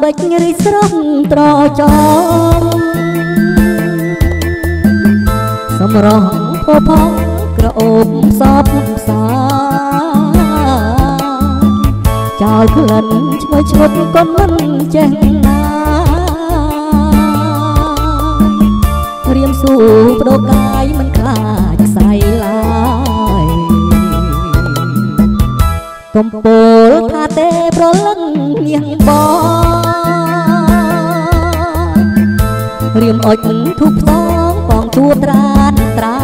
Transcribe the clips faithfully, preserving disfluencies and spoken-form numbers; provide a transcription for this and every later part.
ចរិះស្រស់ត្រចង់សម្រស់ផោផង់ក្រអូបសពសាចោលក្លិនឈ្ងុយឈ្ងុតក៏មិនចេះណារៀមស៊ូបដូរកាយមិនខ្លាចស្អីឡើយកំពូលថាទេប្រលឹងនាងបងរៀមអុចធូបផ្សងបងជួបត្រានត្រា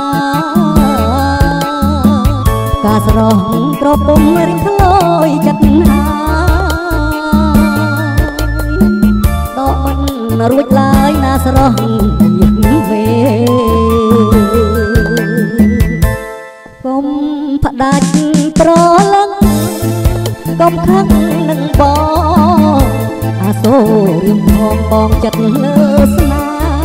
ការស្រស់ក្រពុំរៀងធ្លោយចិត្តហាដកមិនរួចឡើយណាស្រស់ទៀតវេកុំផ្ដាច់ប្រលឹងកុំខឹងនឹងបងអាសូររៀងផងបងចិត្តលើស្នា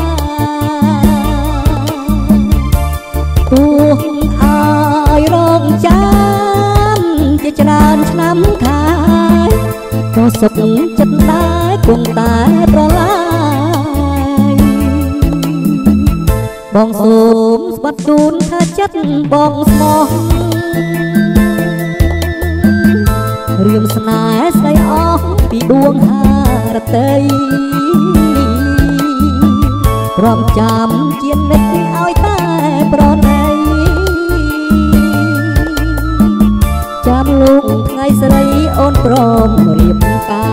ទោះឲ្យរងចាំជាច្រើនឆ្នាំខាយក៏សុខចិត្តដែរគង់តែប្រឡាយបងសូមស្បាត់ជូនថាចិត្តបងស្មោះរៀមស្នេហ៍ស្ដីអស់ពីដួងហារតីរំចាំជានិច្ចឲ្យតែប្រណីចាំលោកថ្ងៃស្រីអូនព្រមរៀបការ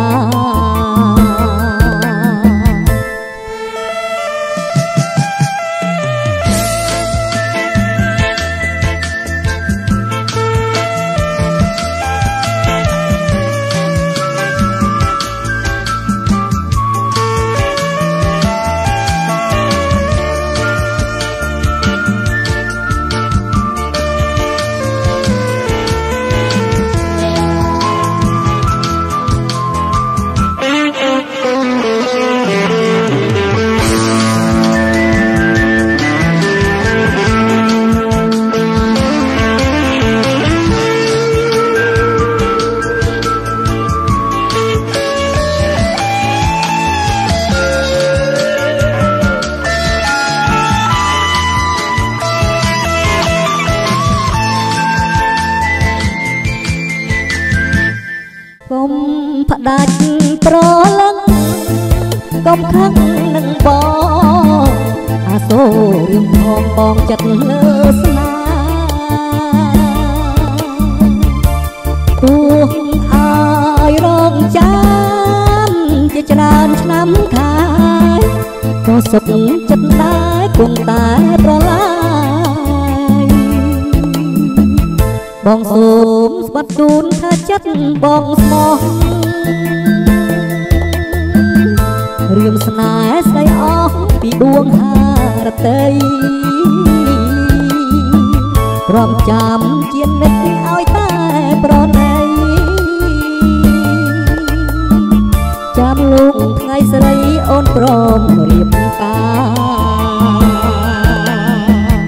ផ្ដាច់ប្រលឹងកុំខឹងនឹងបងអាសូររៀងផងបងចិត្តលើស្នាទោះឲ្យរងចាំជាច្រើនឆ្នាំខាយក៏សុខចិត្តដែរគង់តែប្រឡាយបងសូមស្បាត់ជូនថាចិត្តបងស្មោះរៀមស្នេហ៍ស្ដីអស់ពីដួងហារតីរំចាំជានិច្ចឲ្យតែប្រណីចាំលោកថ្ងៃស្រីអូនព្រមរៀបការ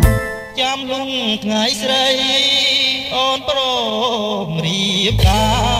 ចាំលោកថ្ងៃស្រីអូនព្រមរៀបការ